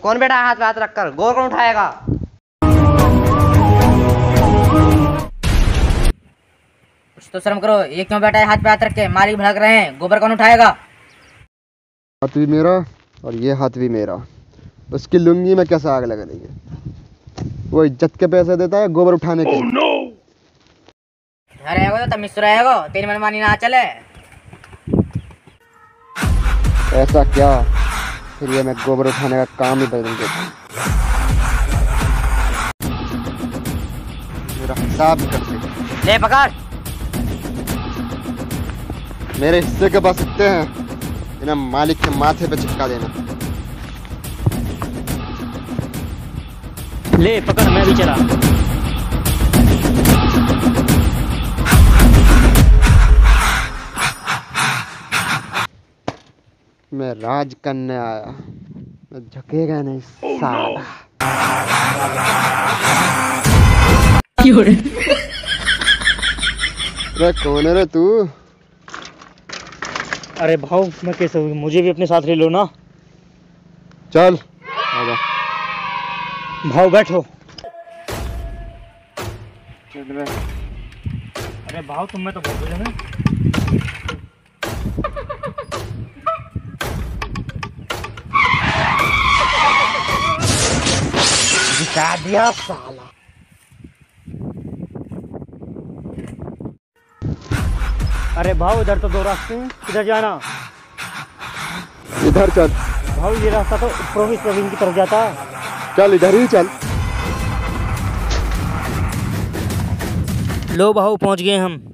कौन बैठा है हाथ पे हाथ रखकर? गोबर कौन उठाएगा? कुछ तो शर्म करो, ये क्यों बैठा है हाथ पे हाथ रख के? मालिक भड़क रहे हैं, गोबर कौन उठाएगा? हाथ भी मेरा और ये हाथ भी मेरा। उसकी लुंगी में कैसे आग लग रही है? वो इज्जत के पैसे देता है गोबर उठाने के। घर आएगो तो तब मिस्र आएगो, तेरी मनमानी ना चले। ऐसा क्या? फिर ये मैं गोबर उठाने का काम ही बदल देता। मेरा हिसाब भी करते। ले पकड़। मेरे हिस्से के पास इतने हैं, इन्हें मालिक के माथे पे चिपका देना। ले पकड़, मैं भी चला। मैं राज करने आया, मैं झुकेगा नहीं साला। अरे कौन है रे तू? अरे भाव मैं कैसे हूँ, मुझे भी अपने साथ ले लो ना। चल आजा। भाव बैठो। चल रे। अरे भाव तुम में तो बहुत बुझे हैं। जिता दिया साला। अरे भाव इधर तो दो रास्ते हैं, किधर जाना? इधर चल। भाव ये रास्ता तो प्रवीण की तरफ जाता। चल इधर ही चल। लो भाव पहुंच गए हम।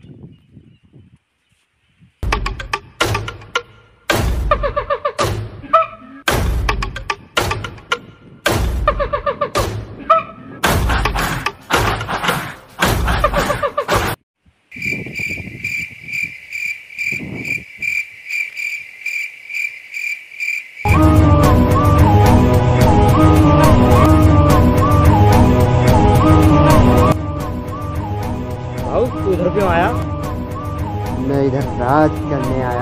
तू इधर क्यों आया? मैं इधर राज करने आया।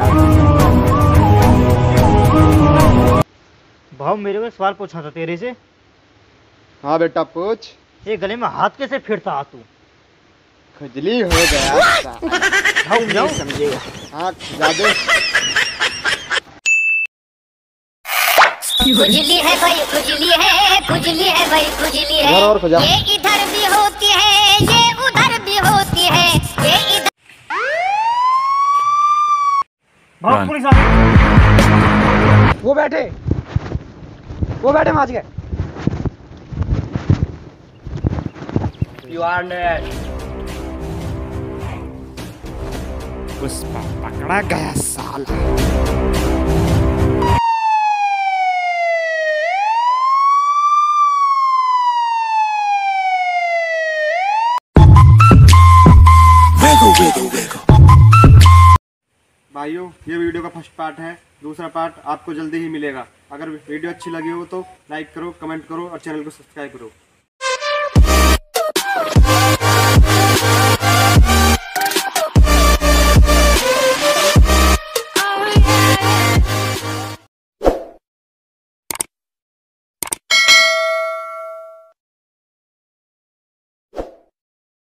भाव मेरे को सवाल पूछना था तेरे से। हाँ बेटा पूछ। ये गले में हाथ कैसे फिरता तू? खुजली हो गया। भाव जाओ समझेगा। हाँ खुजा दे। खुजली है भाई, खुजली है, खुजली है भाई, खुजली है। और खुजा। ये इधर भी होती है, ये उधर भी होती है, ये इधर। भाव पुलिस आ गई। वो बैठे माच गए। You are dead. पुष्पा पकड़ा गया साला। भाइयों ये वीडियो का फर्स्ट पार्ट है, दूसरा पार्ट आपको जल्दी ही मिलेगा। अगर वीडियो अच्छी लगी हो तो लाइक करो, कमेंट करो और चैनल को सब्सक्राइब करो।